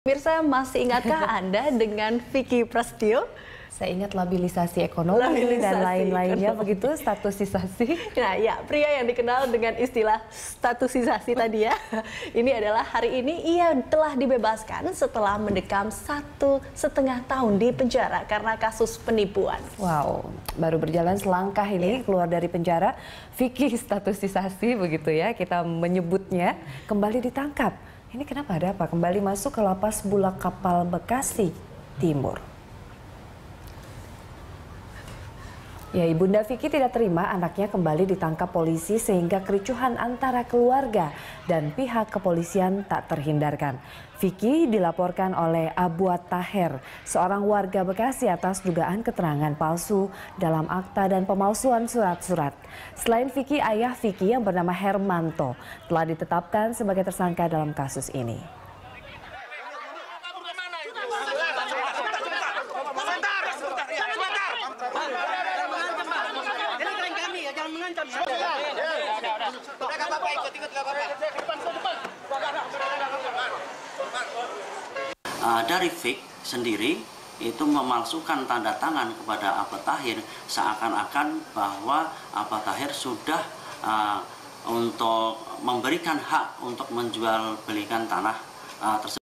Pemirsa, masih ingatkah Anda dengan Vicky Prasetyo? Saya ingat labilisasi ekonomi dan lain-lainnya, begitu statusisasi. Nah ya, pria yang dikenal dengan istilah statusisasi tadi ya. Ini adalah hari ini ia telah dibebaskan setelah mendekam 1,5 tahun di penjara karena kasus penipuan. Wow, baru berjalan selangkah ini keluar dari penjara. Vicky statusisasi begitu ya, kita menyebutnya, kembali ditangkap. Ini kenapa, ada apa? Kembali masuk ke lapas Bulak Kapal Bekasi Timur. Ya, Ibunda Vicky tidak terima anaknya kembali ditangkap polisi sehingga kericuhan antara keluarga dan pihak kepolisian tak terhindarkan. Vicky dilaporkan oleh Abuat Taher, seorang warga Bekasi atas dugaan keterangan palsu dalam akta dan pemalsuan surat-surat. Selain Vicky, ayah Vicky yang bernama Hermanto telah ditetapkan sebagai tersangka dalam kasus ini. Dari Vick sendiri itu memalsukan tanda tangan kepada Abuat Taher seakan-akan bahwa Abuat Taher sudah untuk memberikan hak untuk menjual belikan tanah tersebut.